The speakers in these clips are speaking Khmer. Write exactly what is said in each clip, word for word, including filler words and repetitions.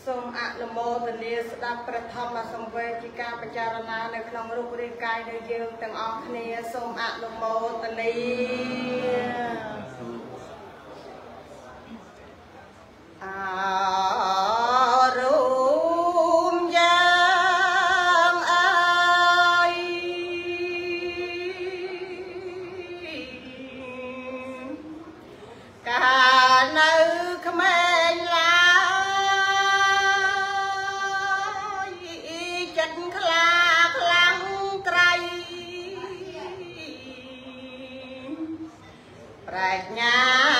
សូមអនុមោទនាស្ដាប់ព្រះធម្មសង្វេគជាការពិចារណានៅក្នុងរូបរាងកាយនៃយើងទាំងអស់គ្នាសូមអនុមោទនាអារូមយ៉ាងអើយកាលនៅក្មេងឡើយចិត្តខ្លាខ្លាំងត្រៃប្រាជ្ញា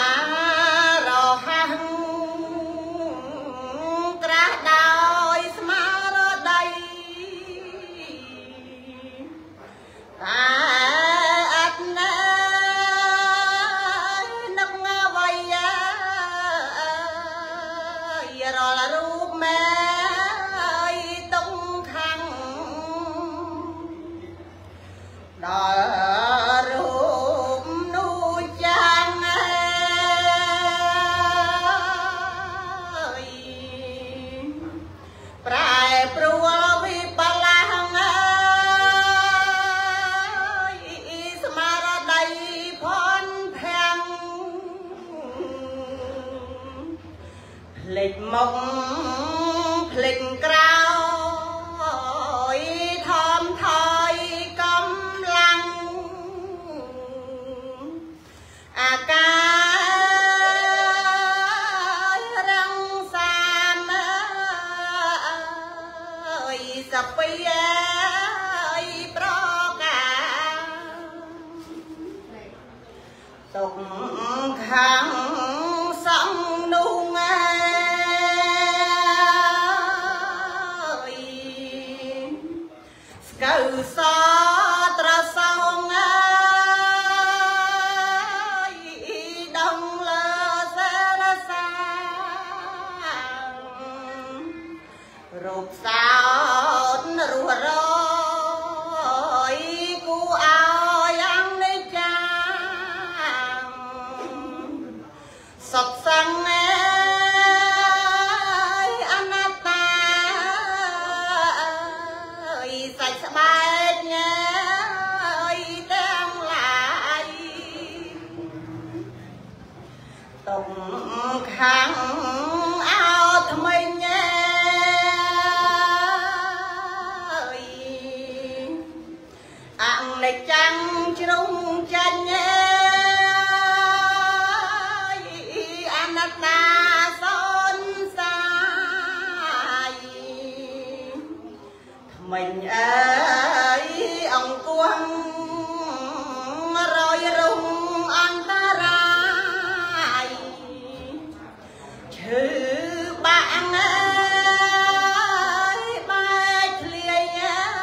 ភ្លេចមកភ្លេចក្រោយថមថយកំឡាំងអាការរងសាមអើយសពីអើយប្រកាទុកខាងសងនោះកៅសត្រសងអើយដងលើសារសារូបសោតរស់រយគូអើយអង្គនៃចាសុខសង្ឃស្បែកញ៉ៃទាំងឡាយតុងខាងអោថ្មីញ៉ៃអនិច្ចំជ្រុងចាញ់ញ៉ៃអនត្តាសូនសាយថ្មីអើអង្គងរយរុងអន្តរាយឈឺបាក់អើយបែកធ្លាយ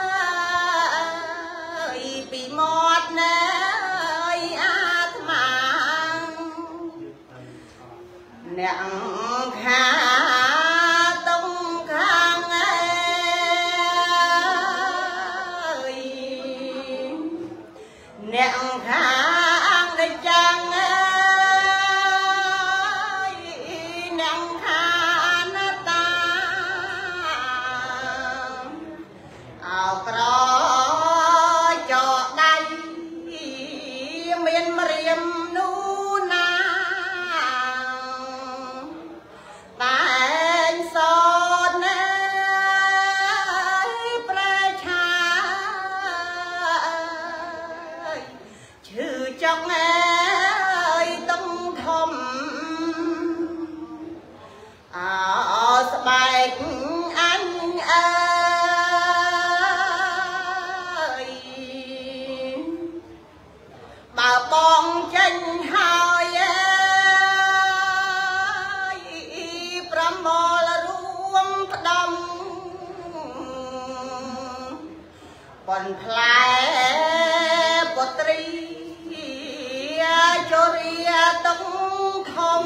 អើយពីមាត់ណែអាត្មាអ្នកខាអ្នកខាងនៃចាំងអើយអ្នកខានតាអោក្រចដៃមានម្រាមនោះណាតែងសនចង់អើយតុងធំអោស្បែកអញអើយបើបងចេញហើយអើយប្រមលរួមផ្ដំប៉ុនផ្លែពុត្រីជរិយាតុងធំ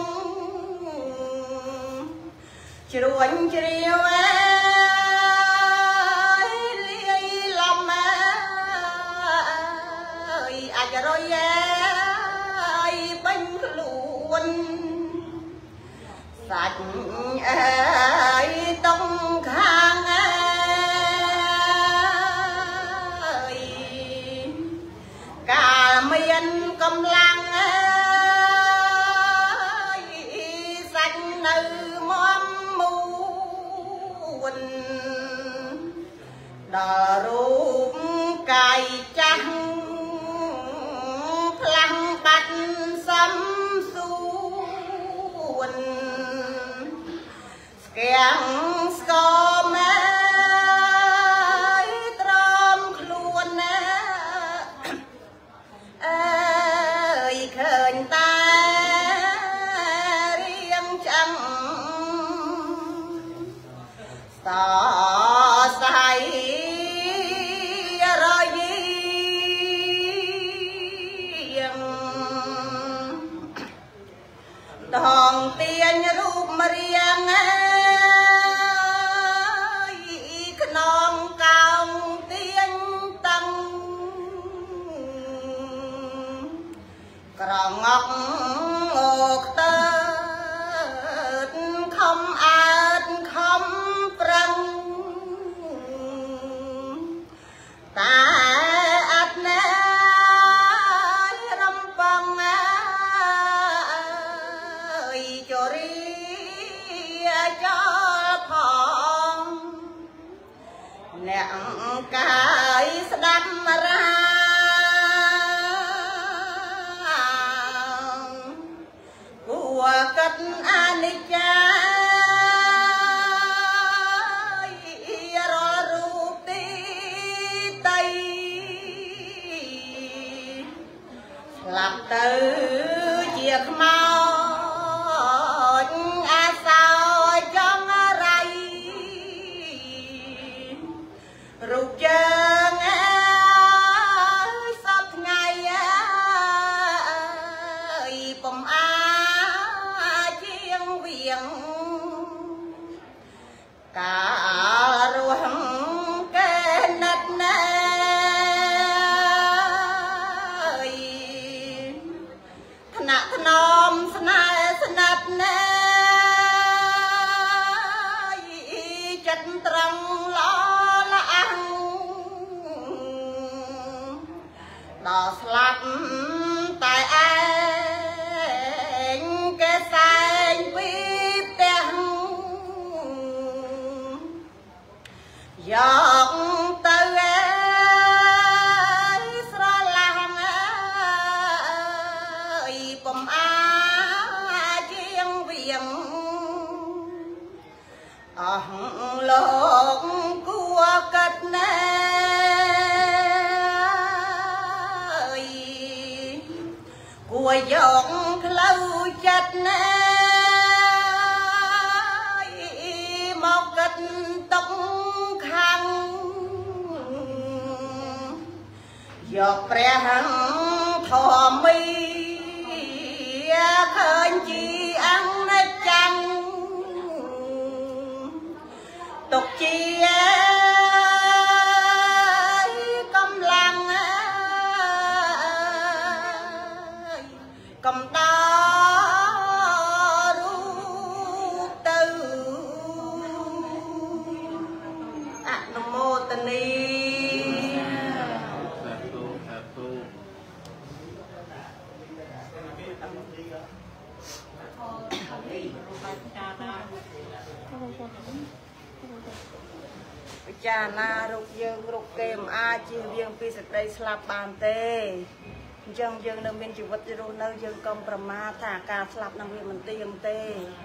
ជ្រួញជ្រាវអើយលាយលំអើយអាចរយអើយពេញខ្លួនសាច់អើយតុងកំឡាំងអើយសាច់នៅមមមួនដល់រូបកាយចាស់ផ្លាំងបាត់សំសួនស្គាំងស្គមត្រមខ្លួនណាអើយឃើញតារៀងចាំងសសៃរយងដងទាញរូបមរៀងក្នុងកោងទាញតឹងក្រងក់មកតើខំអើតខំប្រឹងតែអត់ណារំបងអើយជរីចោលផងអ្នកកាយស្ដាប់រាគួរកាត់អនិច្ចារាល់រូបទីតីស្លាប់ទៅជាខ្មោចអាសោចង់រៃរូបយើងអើយសពថ្ងៃអើយពុំអាចជាងវៀងកាលរស់កែណាត់ណាយថ្នាក់ថ្នមស្នេហ៍ស្និទ្ធណាយចិត្តត្រង់ល្អល្អះដល់ស្លាប់តែឯងគេសែងពីផ្ទះយកទៅអើយស្រឡះអើយពុំអាចជាងវៀងអស់លោកគួរកាត់ណាយគួរយកផ្លូវចិត្តណាយមកកាត់តុកខាងយកព្រះធម្មីឃើញជាអនិច្ចំទុកជាកំឡាំងអើយកំដៅរូបទៅអនុមោទនីពិចារណារូបយើងរូបគេមិនអាចជៀសវាងពីសេចក្តីស្លាប់បានទេអញ្ចឹងយើងនៅមានជីវិតរស់នៅយើងកុំប្រមាទថាការស្លាប់នឹងវាមិនទៀងទេ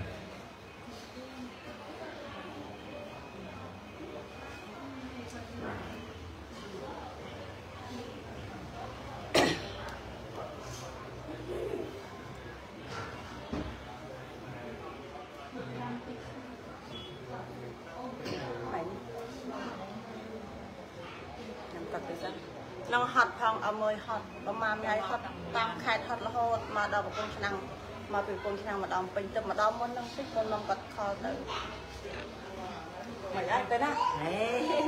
នឹងហត់ផងអមើយហត់ប្រហែលថ្ងៃហត់តាមខេត្តហត់រហូតមកដល់កំពង់ឆ្នាំងមកពីកំពង់ឆ្នាំងម្ដងពេញទឹកម្ដងមុននឹងតិចមុននឹងគាត់ខលទៅមិនអាចទៅណាហេ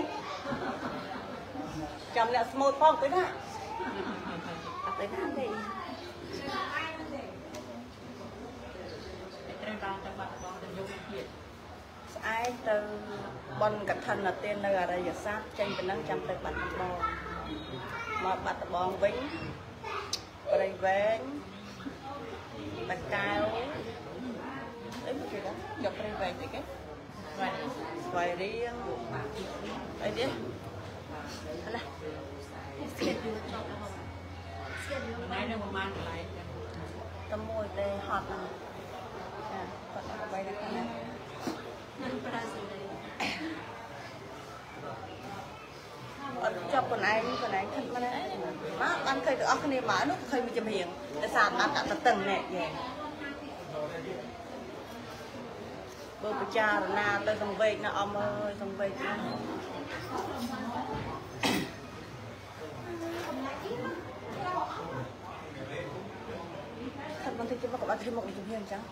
ចាំអ្នកស្មូតផងទៅណាអត់ទៅណាទេត្រូវបានទៅបាត់បងទៅយកទៀតស្អែកទៅបនកឋិនទាននៅអរិយស័ព្ទចេញពីនឹងចាំទៅបាត់ដំបងមកបាត់ដំបងវិញ Bày vén bạch cao đấy một cái đó dọc bày vén thì cái vài riêng đây đi này tấm môi đây hot còn bay được cái này cho con anh con anh thân con đấy má ăn khơi được ăn cái này má nó khơi mình chìm hiền để sàn ăn cả tầng này vậy bơ bơ cha rồi na tới dòng về na ông ơi dòng về thật con thích chứ mà các bạn thêm một chìm hiền chẳng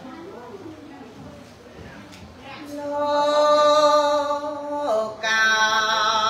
lô cao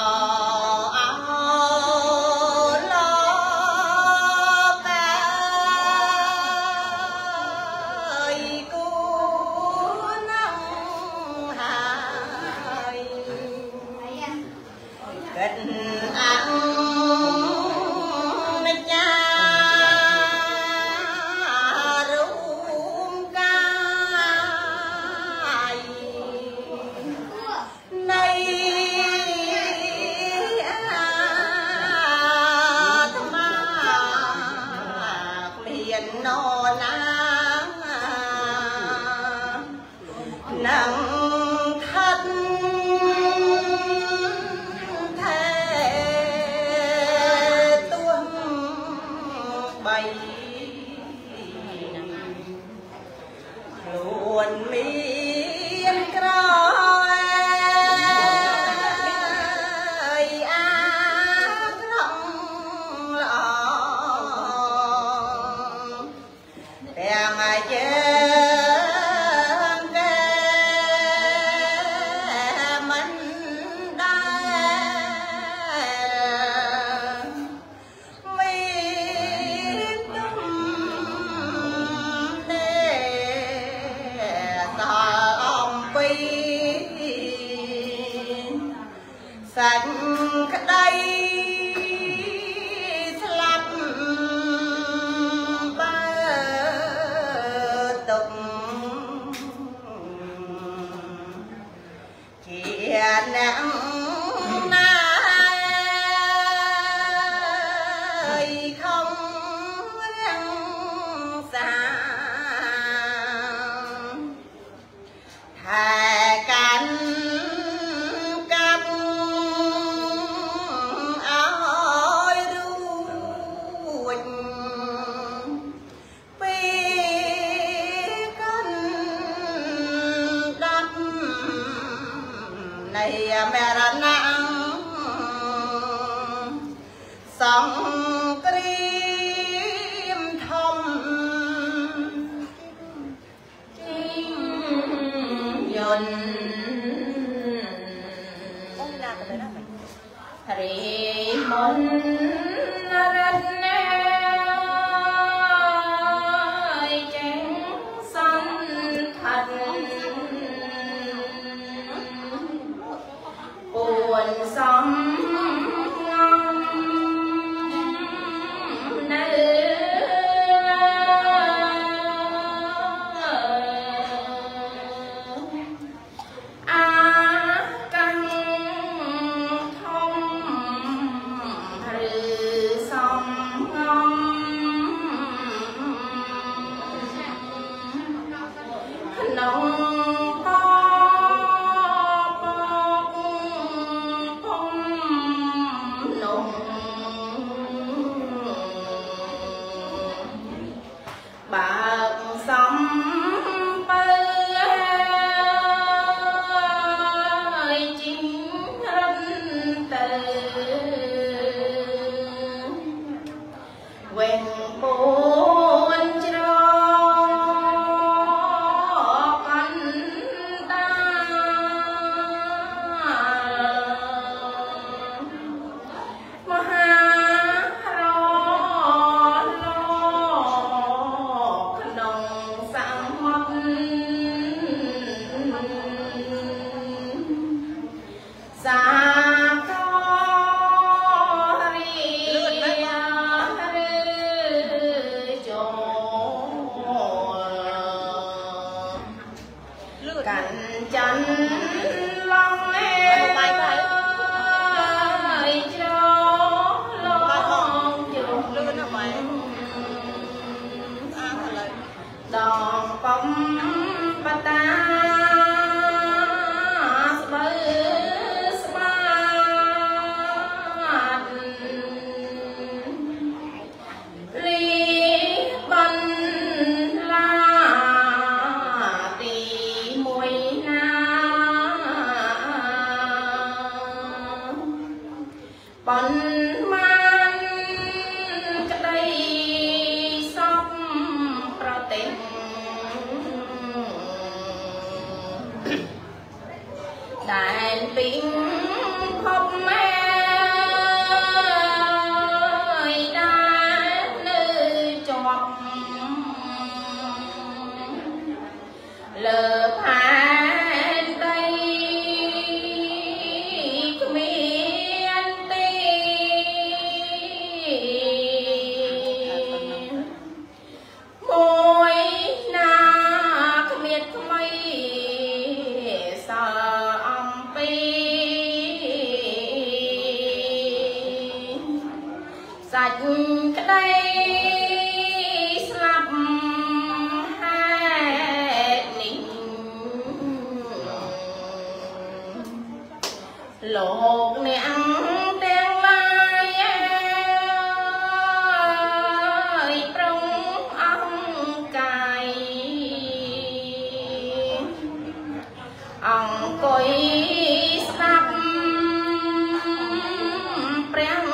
sạch đây slap ba tục chia nắng nay không răng xa thà cánh này mẹ đã nặng sóng krim thông kim dồn thầy môn rất nơi trắng xanh thật buồn sống ngon nơi á căng thông rừng cảnh chân long em ơi cho long trường đòn bóng bà ta bắn man cái đây sắp ra tình đại tiếng khóc mẹ đã nơi chọt lờ phán đây sạch cái đây slap hai nịnh lột nẹng đen lai ơi trong ông cài ông coi slap preng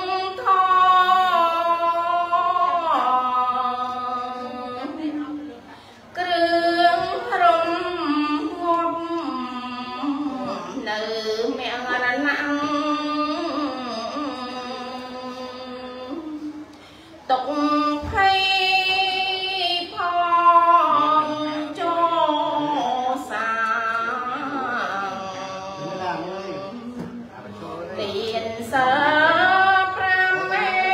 tục hay phong cho sáng tiền sơ pram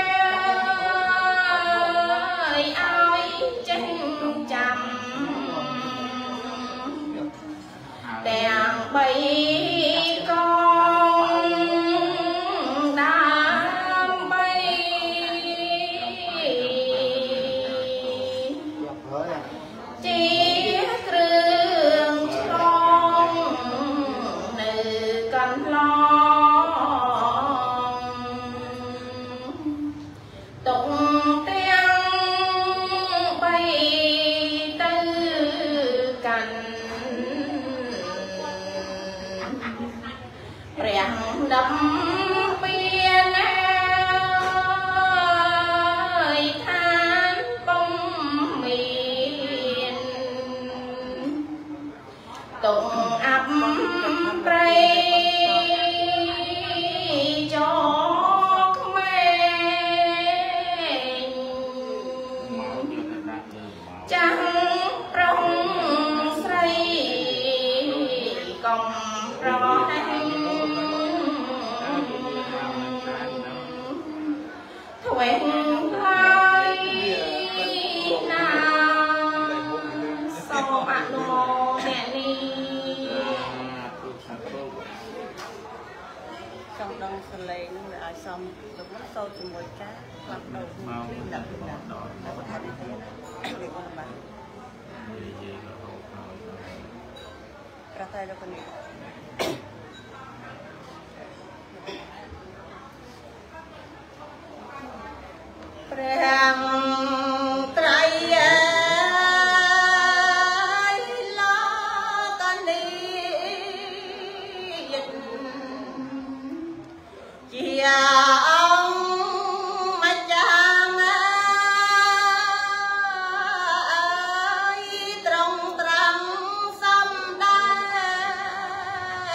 ơi ai tranh chăm đèn bay đâm biên ơi than bông miền tụng ấp rây cho mẹ chẳng trong xây công rõ quen hai nào sau bạn đồ mẹ đi trong đông sân lê nó lại xong đúng nó sâu từ mùi cá bắt đầu đi đập đi đập nó có thay đi thế để con bạn ra tay đâu con đi Prang trai lo tan đi chia ông mà chàng ơi trong trăng xăm đai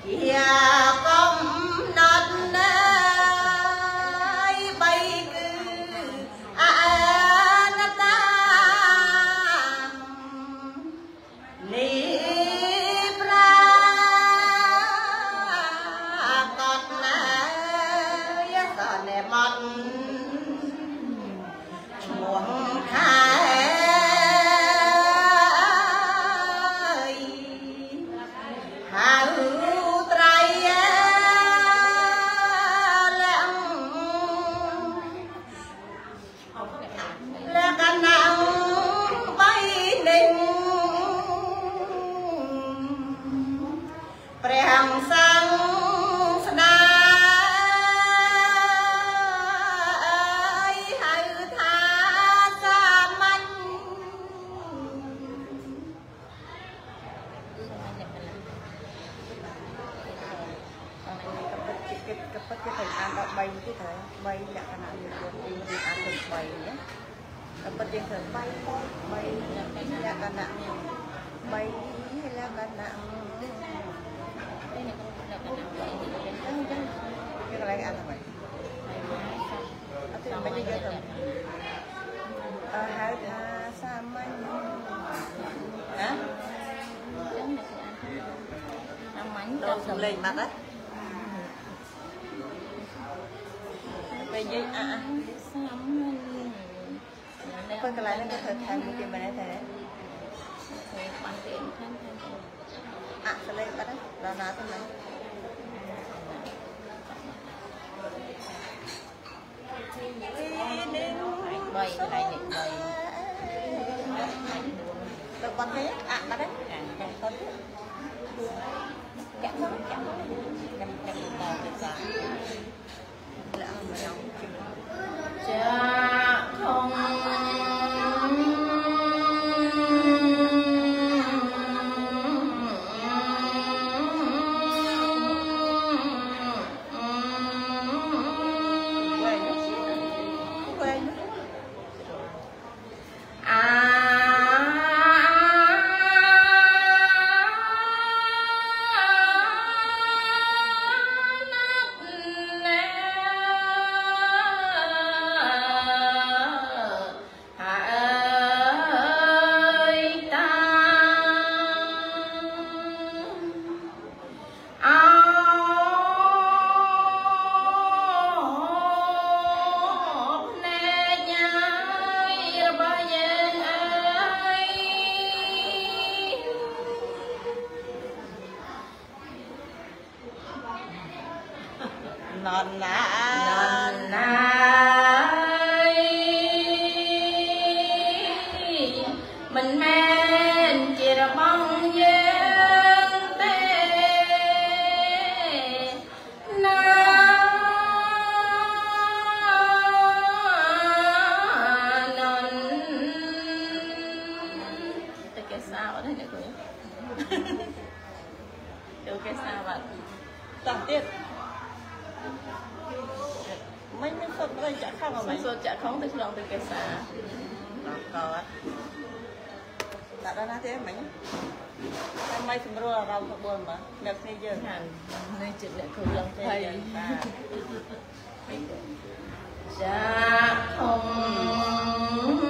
kia công nát nơi bay cứ à nát ta ni pra con nơi sợ nè mặt chuông khai hà hữu trai lặng là cả nắng bay ninh prang sang sna hãy tha sa manh cái cái cái cái thời gian đã bay cái thời bay là cái nào như vậy đi ăn được bay nhé cái bất nhiên thời bay bay là cái nào bay là cái nào cái cái này ăn là vậy thì mấy cái rồi hai tha sa manh hả đâu sầm lên mặt á bây giờ à phân cái này nó có thể thay một cái này thế à sẽ lên bắt đấy đó là thế này bay cái này bay được con thế à bắt đấy con thế chạm chạm chạm chạm to cái sao là cha không non nà non nà mình men chỉ là bông duyên tê na non từ cái sao đấy này cũng từ cái sao bạn tổng tiết mấy mấy sốt đây chả không mà mấy sốt chả không tới lòng từ cái xả có đã đã thế mấy mấy sừng rùa rau thọ buồn mà đẹp thế giờ hẳn nên chuyện lại không lòng thế chả không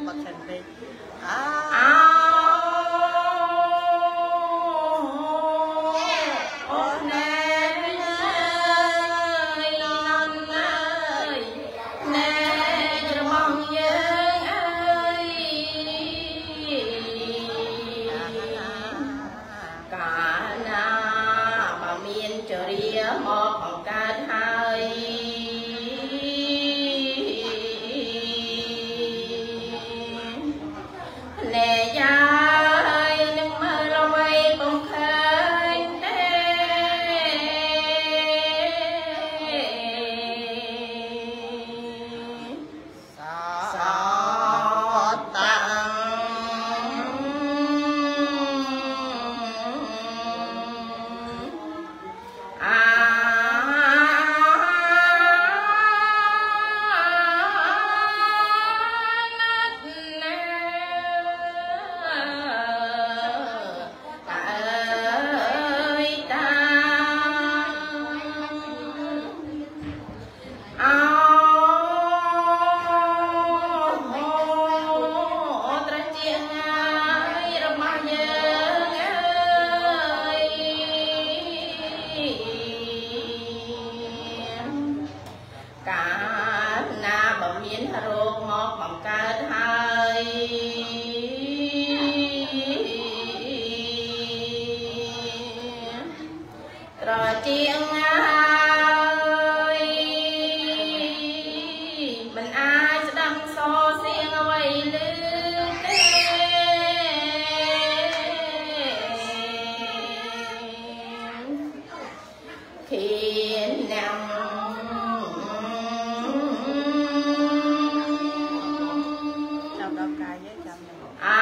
Oh មានរោគមកបង្កើតហើយត្រជាងហើយមិនអាចស្ដាំសរសៀងអ្វីលើទេឃានណាំចាំដល់កាយចាំអា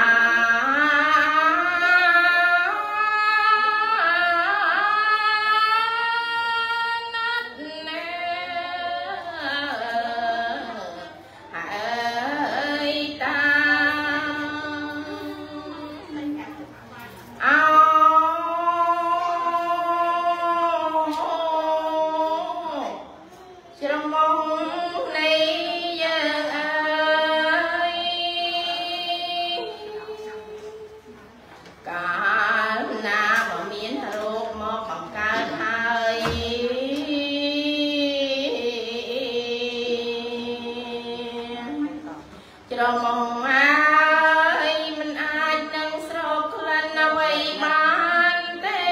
ច្រមុំហើយមិនអាចនឹងស្រោបក្លិនអ្វីបានទេ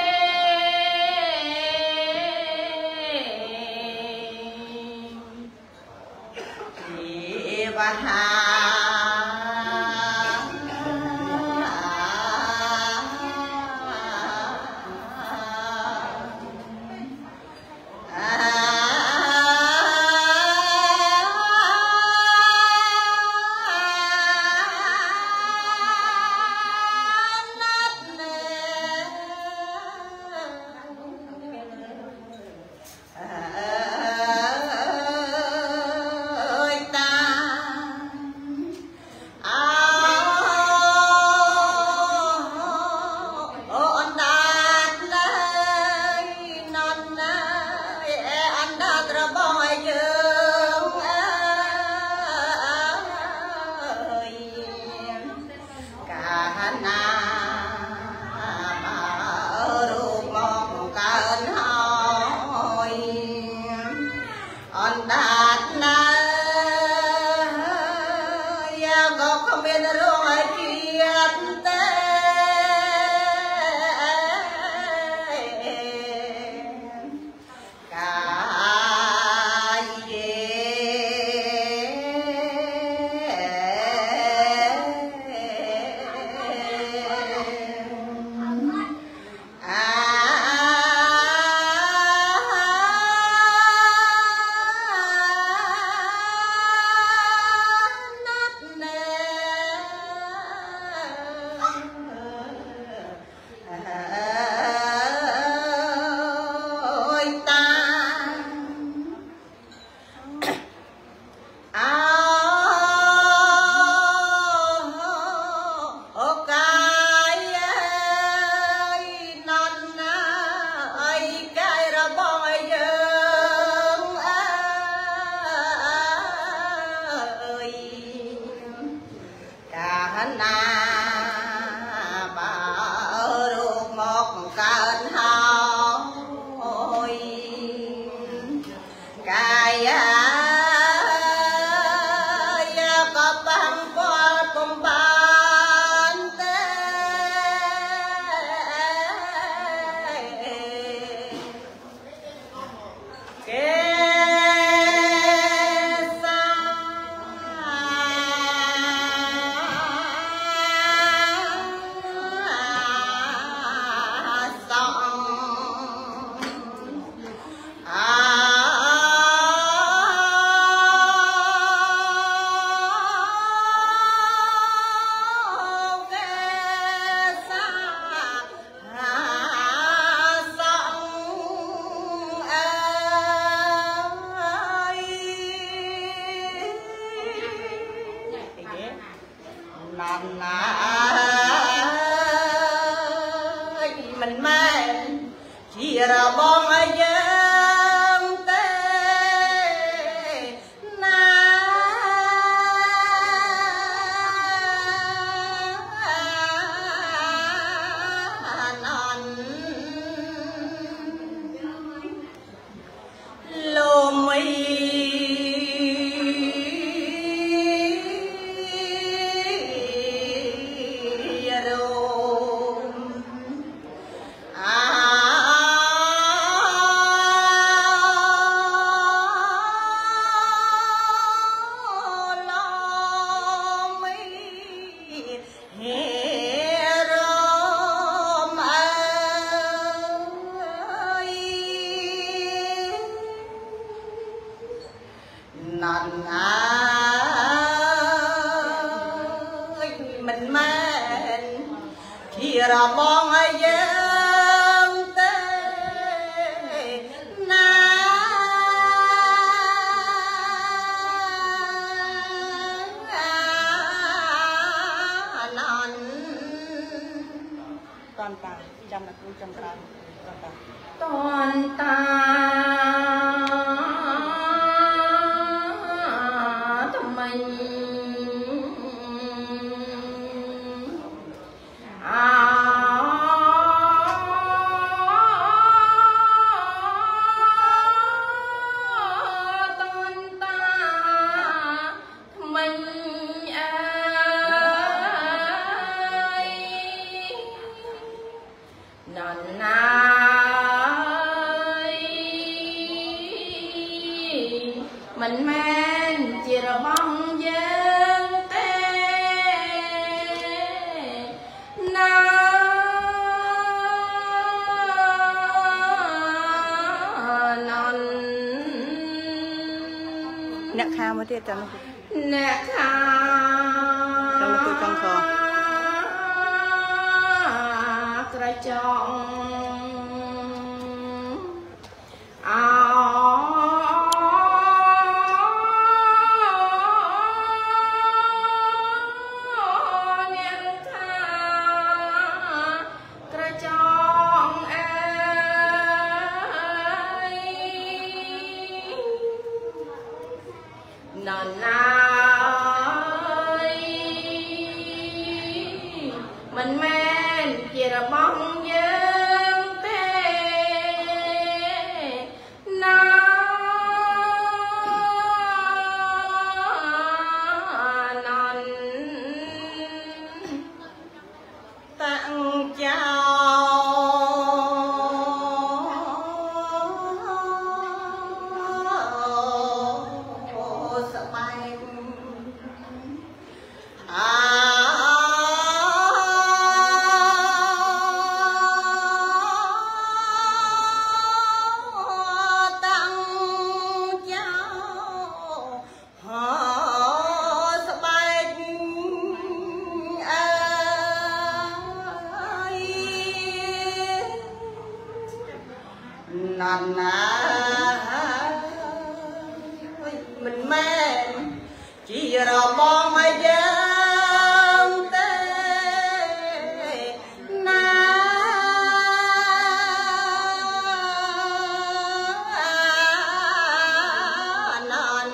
ទេវតាមិនមែនជារបស់ឲ្យយើងទេណាននលោមីណាមិនមែនជារបងឲ្យយើងទេណាណនតនតាចាំណាគ្រូចាំច្រើនតនតាតនតាថ្មីមិនមែនជារបស់យើងទេណាណនអ្នកខាមកទៀតចាំអ្នកខាចាំមកចង់ខក្រចង់អោណនណាមិនមែនជារបស់យើងទេណាណនតាំងចោណាណាមិនមែនជារបងឲ្យយើងទេណាណន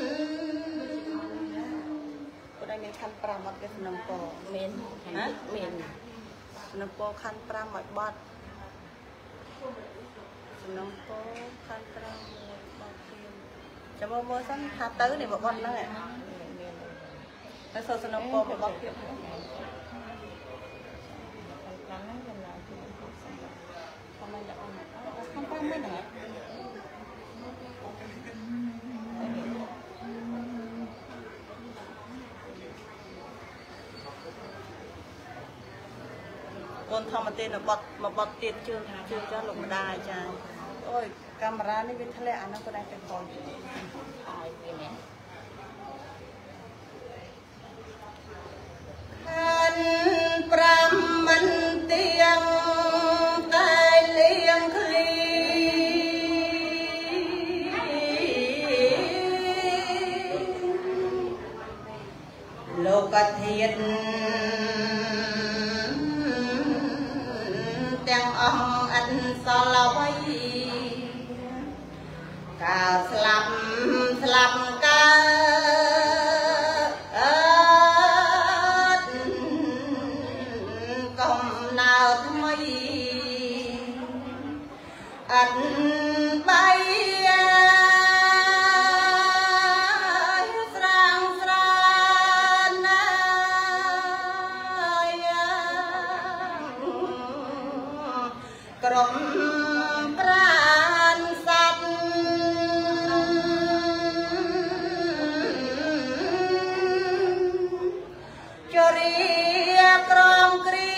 cô đâyមានខណ្ឌប្រាំអត់ទេសំណងពមានណាមានសំណងពខណ្ឌប្រាំឲ្យបាត់សំណងពខណ្ឌប្រាំមួយបាត់ទៀតចាំមើលមើលសិនថាទៅនេះមកបាត់ហ្នឹងហើយសូសំណងពមកបាត់ទៀតខាងហ្នឹងចំណាយពីសម្រាប់ខាងហ្នឹងដាក់អស់ខាងប្រាំមិនហ៎កូនធម្មតានៅបត់មកបត់ទៀតជើងជើងចាស់លោកម្ដាយចាអូយកាមេរ៉ានេះវាធ្លាក់អាហ្នឹងក៏ដែរទៅកូនហើយវានេះខានប្រាំមិនទៀងតែលៀងឃ្លីលោកធាតុទាំងអស់អិនសល់អ្វីកាលស្លាប់ស្លាប់កើតអត់កំណើតថ្មីអត់បីស្រាងស្រានណាក្រុមប្រានសັດជរីក្រមគ្រី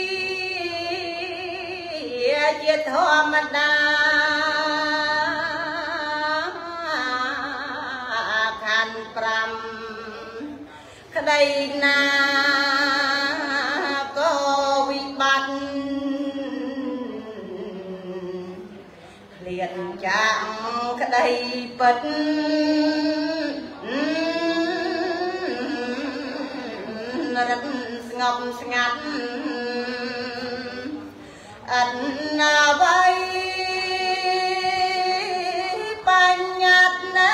ជាធម្មតាខានปรำក្តីណាក៏វិបត្តិឃ្លានចាក់ក្តីពិតរត់ស្ងប់ស្ងាត់អត់ណាវ័យបញ្ញត្តិណា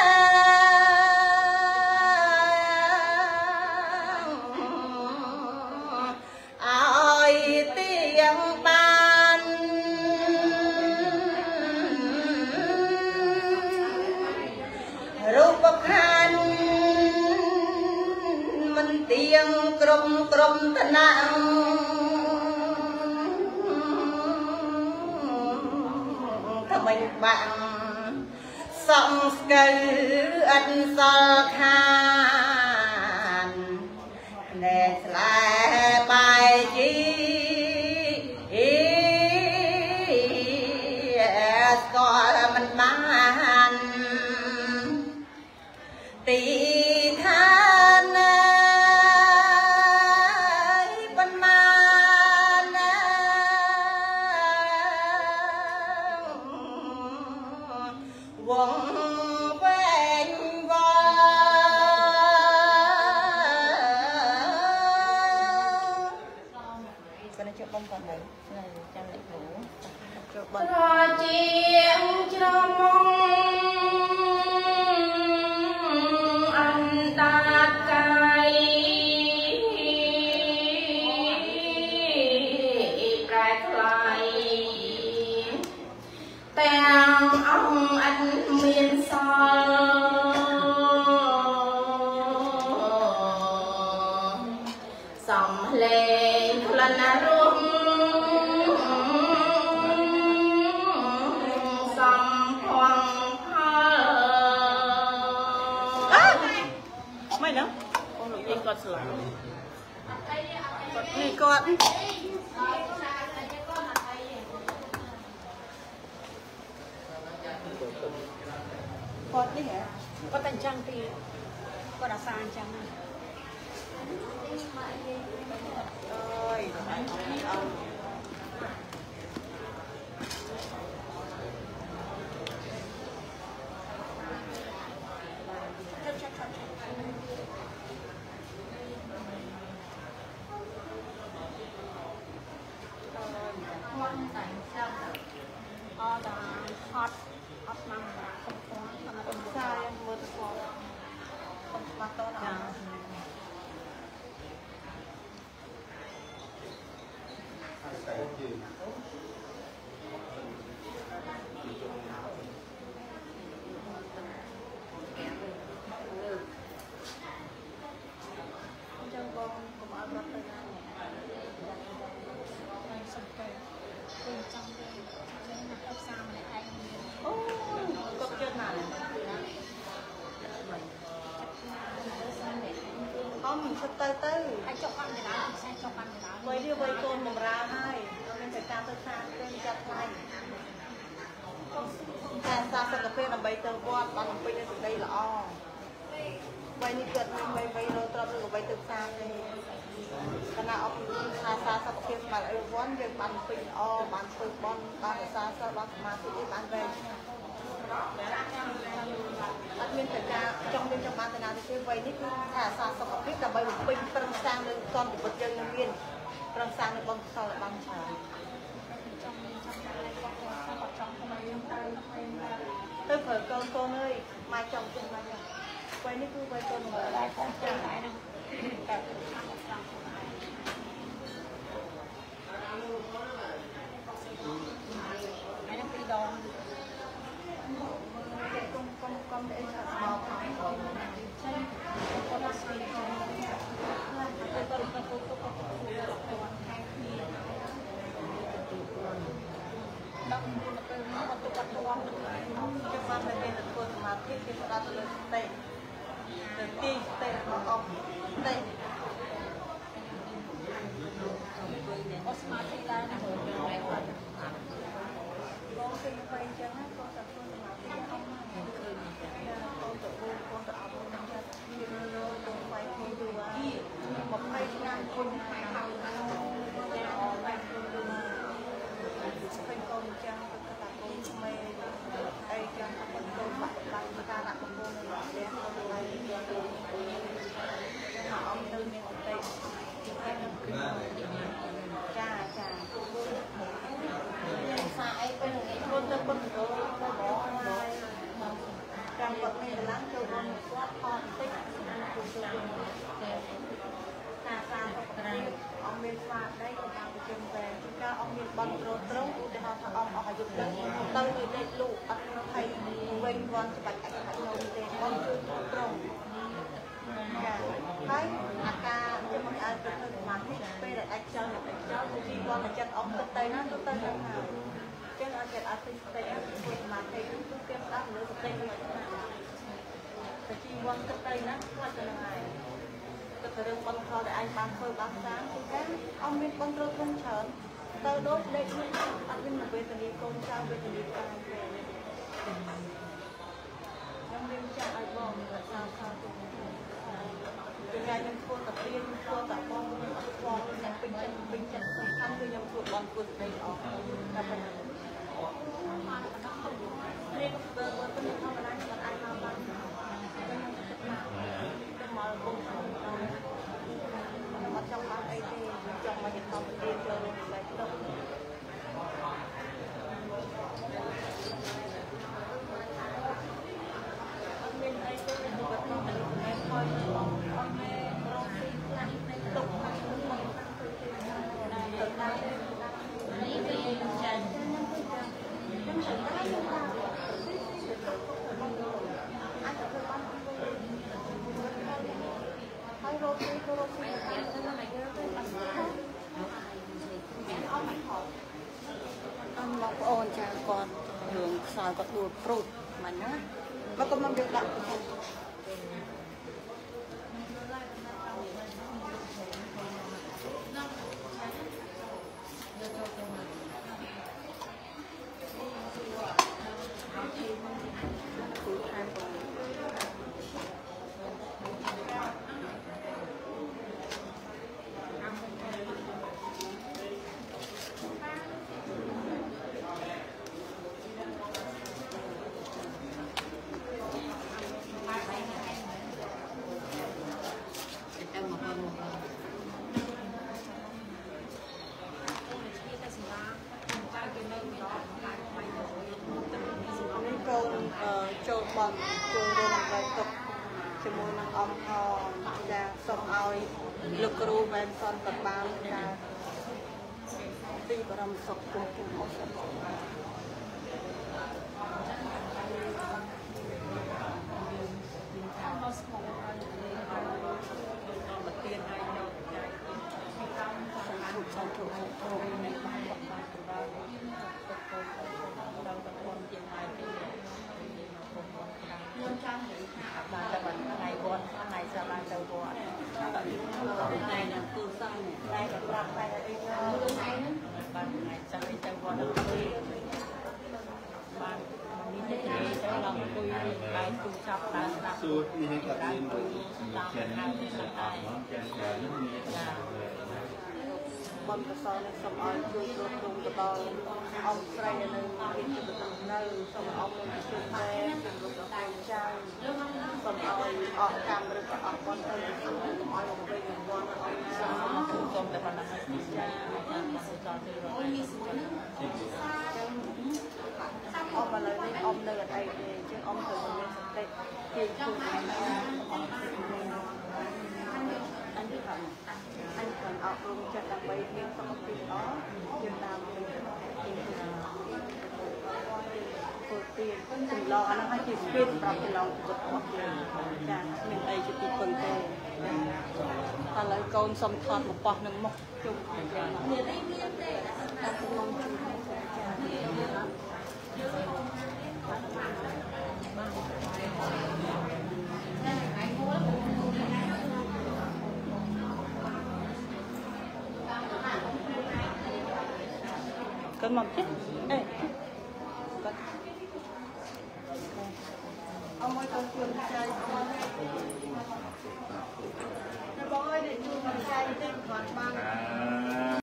ឲ្យទៀងបានរូបខណ្ឌមិនទៀងក្រុមក្រុមឋានៈថ្មិញបាក់សំស្កើអត់សល់ខានណែស្លែបាយជីស្គាល់មិនបានទីឋានៈប៉ុន្មានវងវែងវកណ្ដជប៉ុនប៉ុណ្ណឹងចាំលេខគ្រូជប៉ុនជាងច្រមុំអន្តកាយប្រែថ្លៃទាំងអង្គអត់មានសល់សំលេងក្លិនរំសំផងផលមិនណាបងលោកយាយគាត់ស្លាប់គាត់នេះគាត់គាត់នេះហ៎គាត់តែអញ្ចឹងទីគាត់អាសាអញ្ចឹងអើយទៅទៅអាចចុកបានដែរអាចចុកបានដែរវ័យនេះវ័យកូនបំរើហើយអត់មានតែការទៅខាងទៅចាប់ថ្លៃតែសាសុខភាពដើម្បីទៅវត្តបានបំពេញនូវសេចក្តីល្អវ័យនេះគាត់មានវ័យវ័យរត់ត្រប់ឬក៏វ័យទៅផ្សារទេគណៈអប់រំថាសាសុខភាពស្មារតីវ័នយើងបានបំពេញល្អបានធ្វើបន់បានរក្សាសិលបានសមាធិបានវែងអត់មានតែការចង់មានចង់បានទៅណាទេវ័យនេះគឺថាអាសាសុខភាពដើម្បីបំពេញប្រឹងសាំងនៅសន្តិភាពយើងនឹងមានប្រឹងសាំងនៅបនសល់បានច្រើនទៅប្រើកូនកូនអើយម៉ែចង់ជិះម៉ែចង់វ័យនេះគឺវ័យកូនមើលតែកូនចាស់ដែរនឹងតែហើយនឹងពីរដងកុំកុំកុំអីថាស្មោកផងចឹងគាត់ស្វីកុំតែគាត់ទៅទៅទៅទៅទៅខែគ្នាដល់ទៅទៅមកទៅគាត់ទៅគាត់ចាំបានតែគេធ្វើសមាធិគេផ្ដោតលើសតិទៅទីសតិរបស់អង្គសតិអស្មារតីដែរណាបងគេទៅចឹងណាគាត់ទៅធ្វើសមាធិអង្គឃើញកូនទៅកូនកូនទៅអប់រំមានបនត្រត្រង់ឧទាហរណ៍ថាអំអស់អាយុដល់ទៅលើលេខលោកអត់ហើយវិញវ៉ាន់ច្បាច់អាចអាចនៅទេបនជួយត្រង់ចាហើយអាការជាមកឲ្យទៅធ្វើសមាធិពេលដែលអាចចង់អាចចង់ទីវ៉ាន់តែចិត្តអស់ទៅណាទៅទៅទៅហើយចឹងអាចចិត្តអត់ស្ទេធ្វើសមាធិគឺគេផ្ដោតលើសតិមួយណាតែជីវ៉ាន់ទៅណាខ្លាចទៅនឹងហើយទៅរឿងបនខដែលអាចបានធ្វើបានសាងគឺការអស់មានបនត្រត្រង់ច្រើនទៅដូចលេខនេះអត់មានវេទនីកូនចៅវេទនីកាយទេខ្ញុំរៀនចាក់ឲ្យបងរក្សាខាងទៅពីថ្ងៃខ្ញុំធ្វើតារៀនធ្វើតាបងខ្ញុំអត់ខ្វល់អ្នកពេញចិត្តពេញចិត្តសំខាន់គឺខ្ញុំធ្វើបនធ្វើស្ដីអស់តែប៉ុណ្ណឹងនេះបើបើខ្ញុំធម្មតាខ្ញុំអាចមកបានខ្ញុំមកពុំខ្ញុំអត់ចង់បានអីទេចង់មកជាតំរៀនចូលក្នុងបែបទៅមានអីទៅទៅបាត់ទៅតែខ້ອຍអត់មែនរកទីខ្លះនៅទុកមកទៅទៅណានេះវាចាញ់ខ្ញុំឆ្លៃទៅថាអាចទៅបានហើយរកទីរកទីតាមទៅណាមកទៅបានអត់មកខំអមបងប្អូនចាគាត់រឿងខ្សោយគាត់ដួលព្រុសមិនណាមកក៏មកយកដាក់ចូលបងចូលរងបែបទុកជាមួយនឹងអំហចាសូមឲ្យលោកគ្រូបែបសន្តិបាលចាទីបរមសុខគង់គង់មកសិនបានតែបានថ្ងៃវត្តថ្ងៃសាបានទៅវត្តថ្ងៃហ្នឹងគឺសាំថ្ងៃក៏ប្រាប់តែអីទៅថ្ងៃហ្នឹងបានថ្ងៃចាំទៅវត្តបានមានតែទៅឡងអង្គុយបាយទូចប់ដើរស្ដាប់សួរនេះក៏មានតាមខាងនេះស្ដាប់ចាបំប្រសើរនឹងសូមឲ្យជួយគ្រប់គ្រងទៅដល់អង្គស្រីនៅមានជំនឿនៅសូមអង្គនឹងជួយតែជំរុញដល់កូនចៅសូមឲ្យអស់កម្មឬក៏អស់បនទៅសូមឲ្យមកវិញវត្តអង្គសូមសូមតែប៉ុណ្ណឹងចាបានសូមចូលទៅរកអូយមានស្មួយហ្នឹងអបឥឡូវនេះអមនៅអត់អីទេជាងអមទៅមានសតិជាងជួយអស់អស់អញថាអញcònអប់រំចិត្តដើម្បីមានសុខភាពល្អយើងតាមទៅជាពលទានចម្លងអានោះឲ្យជាស្ពានសម្រាប់ចម្លងជីវិតរបស់យើងចាមានអីជាទីពឹងទេឥឡូវកូនសុំថតមកប៉ោះនឹងមុខជុំយ៉ាងមានអីមានទេតែខ្ញុំជួយcon mầm chết ê ông ơi con chuồn chơi ông ơi bố ơi để chuồn trai tên còn ba